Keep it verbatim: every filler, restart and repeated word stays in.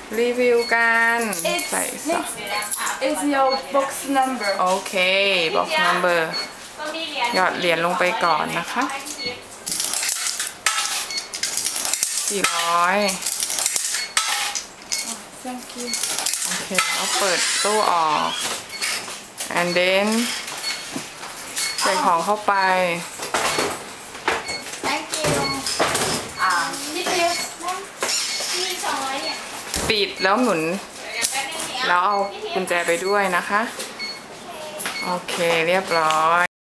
รีวิวกันใส่ซอส Is your box number โอเค box number หยอดเหรียญลงไปก่อนนะคะสี่ร้อย Thank you โอเคแล้วเปิดตู้ออก and then ใส่ของเข้าไป Thank you อ่านี่เป็นนี่สองร้อยเนี่ยปิดแล้วหมุนแล้วเอากุญแจไปด้วยนะคะ โอเคเรียบร้อย